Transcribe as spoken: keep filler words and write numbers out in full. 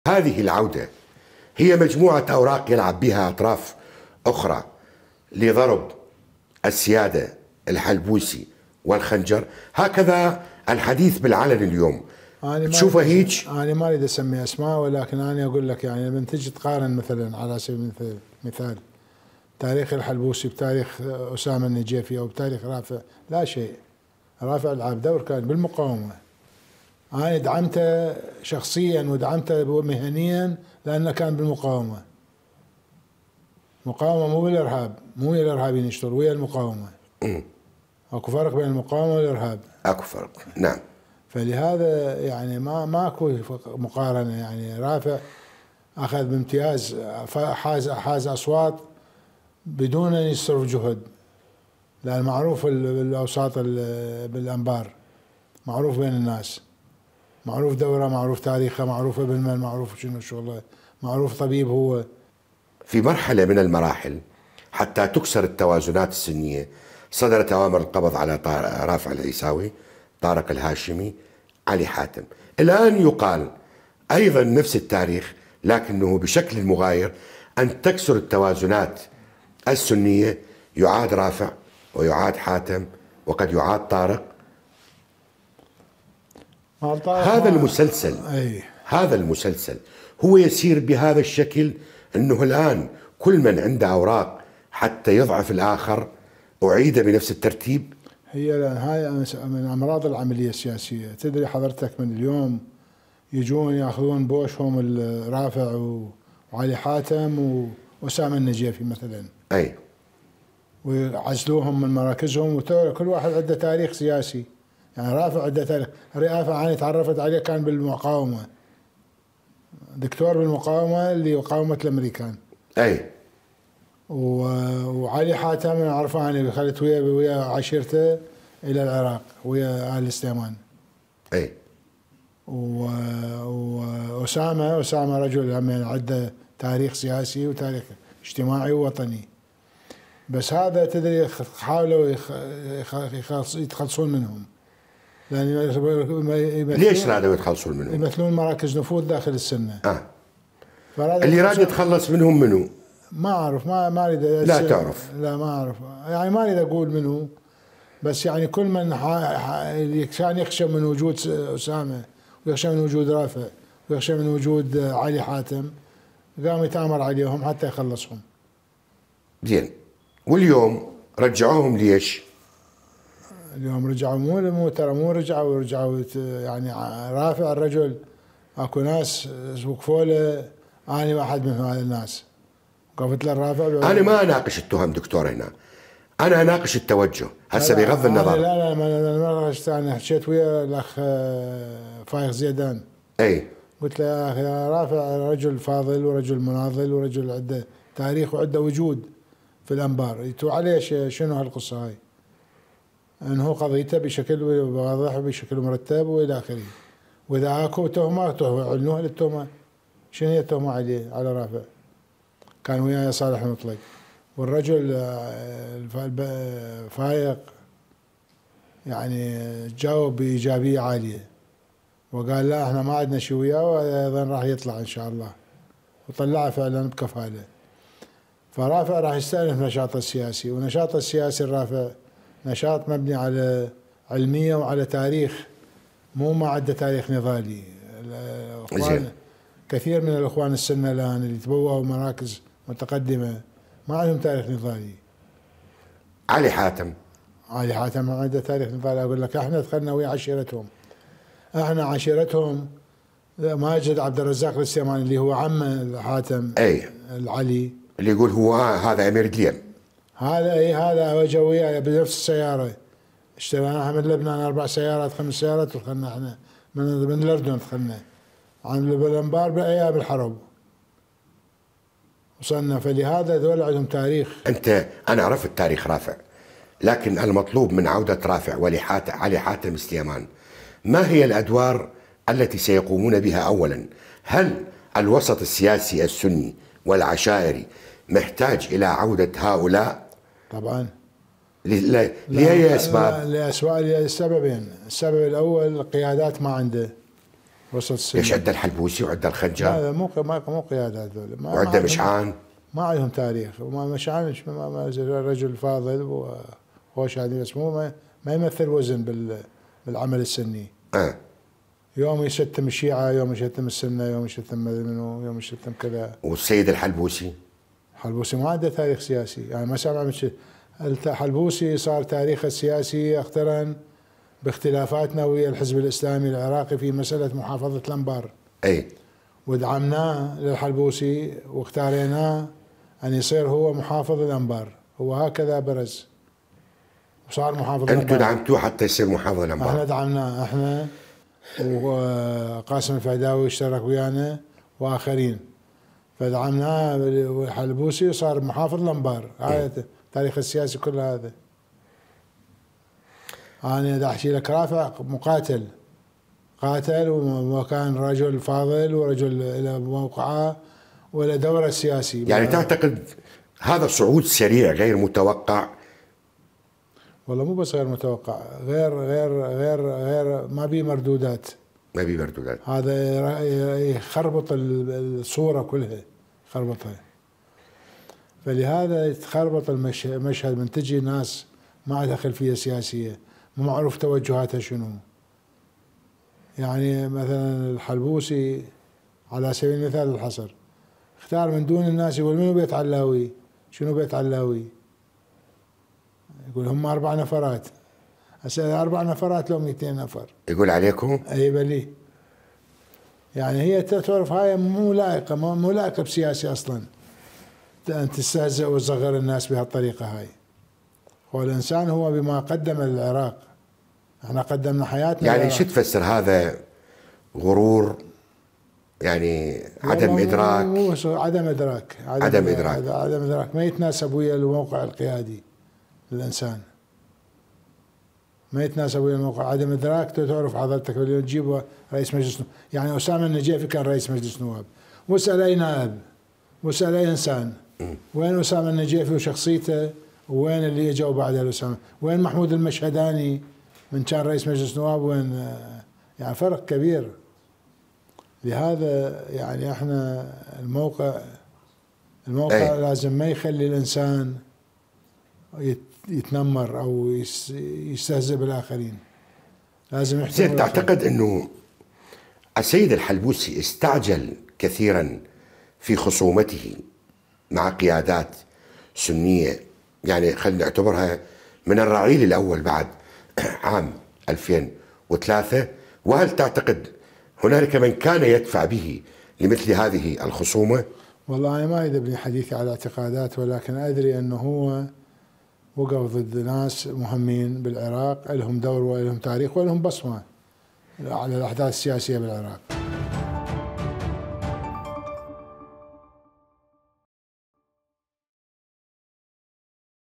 هذه العودة هي مجموعة أوراق يلعب بها أطراف أخرى لضرب السيادة الحلبوسي والخنجر. هكذا الحديث بالعلن اليوم. تشوفه هيك؟ أنا ما أريد أسمي أسماء، ولكن أنا أقول لك يعني لما تجي تقارن مثلا على سبيل المثال تاريخ الحلبوسي بتاريخ أسامة النجيفي أو بتاريخ رافع، لا شيء. رافع لعب دور كان بالمقاومة. أنا دعمته شخصيا ودعمته مهنيا لأنه كان بالمقاومة. مقاومة مو بالإرهاب، مو ويا الإرهابيين يشتغل، ويا المقاومة. اكو فرق بين المقاومة والإرهاب. اكو فرق، نعم. فلهذا يعني ما ماكو مقارنة. يعني رافع أخذ بامتياز، حاز حاز أصوات بدون أن يصرف جهد، لأن معروف بالأوساط بالأنبار، معروف بين الناس، معروف دوره، معروف تاريخه، معروف ابن من، معروف شنو شغله، معروف طبيب هو. في مرحلة من المراحل حتى تكسر التوازنات السنية صدرت أوامر القبض على رافع العيساوي، طارق الهاشمي، علي حاتم. الآن يقال أيضا نفس التاريخ لكنه بشكل مغاير أن تكسر التوازنات السنية، يعاد رافع ويعاد حاتم وقد يعاد طارق. هذا المسلسل أي. هذا المسلسل هو يسير بهذا الشكل، أنه الآن كل من عنده أوراق حتى يضعف الآخر أعيد بنفس الترتيب. هي لأن هاي من أمراض العملية السياسية. تدري حضرتك من اليوم يجون ياخذون بوشهم الرافع وعلي حاتم وأسامة النجيفي مثلا، أي، ويعزلوهم من مراكزهم، وكل واحد عنده تاريخ سياسي. يعني رافع عنده تاريخ. رافع أنا تعرفت عليه كان بالمقاومة، دكتور بالمقاومة اللي قاومة الأمريكان. أي. وعلي حاتم أنا أعرفه، أنا دخلت ويا ويا عشيرته إلى العراق ويا آل السليمان. أي. وأسامة أسامة رجل هم عنده تاريخ سياسي وتاريخ اجتماعي ووطني. بس هذا تدري حاولوا يتخلصون منهم، لأن ليش رادوا يتخلصون منهم؟ يمثلون مراكز نفوذ داخل السنة. آه. اللي راد يتخلص منهم منو؟ ما أعرف، ما ما أريد. لا تعرف؟ لا ما أعرف، يعني ما أريد أقول منو، بس يعني كل من كان يخشى من وجود أسامة ويخشى من وجود رافع ويخشى من وجود علي حاتم قام يتآمر عليهم حتى يخلصهم. زين، واليوم رجعوهم ليش؟ اليوم رجعوا مو مو ترى مو رجعوا رجعوا يعني رافع الرجل اكو ناس وقفوا له، انا واحد من هذول الناس وقفت له الرافع. انا ما اناقش التهم دكتور هنا، انا اناقش التوجه هسه بغض النظر. لا لا ما ما ناقشت، انا حكيت ويا الاخ فايق زيدان. اي، قلت له يا اخي رافع رجل فاضل ورجل مناضل ورجل عنده تاريخ وعنده وجود في الانبار، يتو عليه شنو هالقصه هاي؟ انه قضيته بشكل واضح وبشكل مرتب والى اخره. واذا اكو تهمه تهمه علنوها للتهمه. شنو هي التهمه عليه على رافع؟ كان وياي صالح المطلق، والرجل فايق يعني جاوب بايجابيه عاليه وقال لا احنا ما عندنا شيء وياه وايضا راح يطلع ان شاء الله، وطلعه فعلا بكفاله. فرافع راح يستأنف نشاطه السياسي، ونشاطه السياسي الرافع نشاط مبني على علمية وعلى تاريخ، مو ما عنده تاريخ نضالي. الأخوان كثير من الأخوان السنة الآن اللي تبوأوا مراكز متقدمة ما عندهم تاريخ نضالي. علي حاتم علي حاتم ما عنده تاريخ نضالي. أقول لك احنا دخلنا ويا عشيرتهم، احنا عشيرتهم ماجد عبد الرزاق السليماني اللي هو عم حاتم. اي، العلي اللي يقول هو هذا أمير دليم. هذا اي هذا اجى وياي بنفس السياره، اشتريناها من لبنان اربع سيارات خمس سيارات، ودخلنا احنا من من الاردن، دخلنا عن بالانبار بايام الحرب وصلنا. فلهذا ذول عندهم تاريخ. انت انا عرفت تاريخ رافع، لكن المطلوب من عوده رافع وعلي حاتم السليمان ما هي الادوار التي سيقومون بها؟ اولا، هل الوسط السياسي السني والعشائري محتاج الى عوده هؤلاء؟ طبعا. لأي أسباب؟ لأسباب لسببين. السبب الأول القيادات ما عنده، وسط السنة. ليش عندنا الحلبوسي وعندنا الخنجر؟ لا مو مو مو قيادة هذول. وعندنا مشعان. ما عندهم تاريخ، وما مشعان رجل فاضل وهوش هذه، بس مو ما, ما يمثل وزن بالعمل السني. أه. يوم يشتم الشيعة، يوم يشتم السنة، يوم يشتم منو، يوم يشتم كذا. والسيد الحلبوسي؟ الحلبوسي ما عنده تاريخ سياسي، يعني ما سمع من شيء. الحلبوسي صار تاريخه السياسي اقترن باختلافاتنا ويا الحزب الاسلامي العراقي في مسألة محافظة الأنبار. اي. ودعمناه للحلبوسي واختاريناه أن يصير هو محافظ الأنبار، هو هكذا برز وصار محافظ الأنبار. أنتم دعمتوه حتى يصير محافظ الأنبار؟ احنا دعمناه، احنا وقاسم الفهداوي اشترك ويانا وآخرين، فدعمناه والحلبوسي وصار محافظ الأنبار. هاي التاريخ السياسي كل هذا. أنا دا أحكي لك رافع مقاتل، قاتل وكان رجل فاضل ورجل له موقعه وله دوره سياسي. يعني تعتقد هذا صعود سريع غير متوقع؟ والله مو بس غير متوقع، غير غير غير غير ما بيه مردودات. ما بيه مردودات. هذا يخربط الصوره كلها، يخربطها. فلهذا تخربط المشهد من تجي ناس ما عندها خلفيه سياسيه، مو معروف توجهاتها شنو. يعني مثلا الحلبوسي على سبيل المثال الحصر اختار من دون الناس، يقول منو بيت علاوي؟ شنو بيت علاوي؟ يقول هم اربع نفرات. هسه اربع نفرات لو مئتين نفر يقول عليكم؟ اي بلي. يعني هي تعرف هاي مو لائقه، مو لائقه بسياسي اصلا ان تستهزئ وتصغر الناس بهالطريقه هاي. والانسان هو بما قدم للعراق، احنا قدمنا حياتنا. يعني شو تفسر هذا؟ غرور؟ يعني عدم ادراك؟ مو عدم ادراك، عدم, عدم ادراك عدم ادراك ما يتناسب ويا الموقع القيادي للانسان، ما يتناسب ويا الموقع. عدم ادراك تعرف حضرتك اليوم تجيب رئيس مجلس نواب، يعني اسامه النجيفي كان رئيس مجلس نواب، واسال اي نائب، واسال اي انسان م. وين اسامه النجيفي وشخصيته، وين اللي اجوا بعد اسامه؟ وين محمود المشهداني من كان رئيس مجلس نواب؟ وين؟ يعني فرق كبير. لهذا يعني احنا الموقع الموقع أي. لازم ما يخلي الانسان يتنمر او يستهزئ بالاخرين، لازم يحترم. زين، تعتقد انه السيد الحلبوسي استعجل كثيرا في خصومته مع قيادات سنيه؟ يعني خلينا نعتبرها من الرعيل الاول بعد عام ألفين وثلاثة، وهل تعتقد هنالك من كان يدفع به لمثل هذه الخصومة؟ والله أنا ما يذهبني حديثي على اعتقادات، ولكن أدري أنه هو وقف ضد ناس مهمين بالعراق، لهم دور ولهم تاريخ ولهم بصمة على الأحداث السياسية بالعراق.